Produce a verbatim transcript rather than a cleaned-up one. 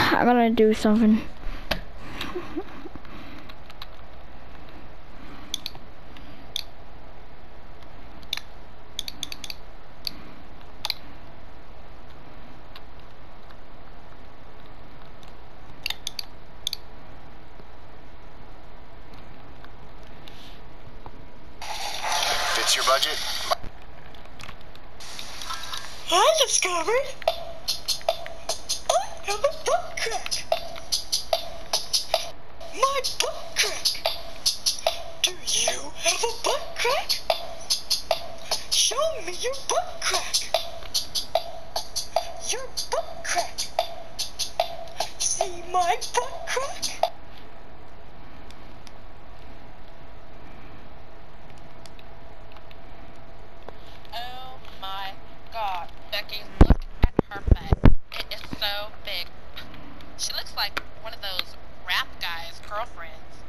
I gotta do something. Fits your budget? I discovered I have a butt crack. My butt crack. Do you have a butt crack? Show me your butt crack. Your butt crack. See my butt crack? Oh my god, Becky, look at her butt. It is so big. She looks like one of those rap guys' girlfriends.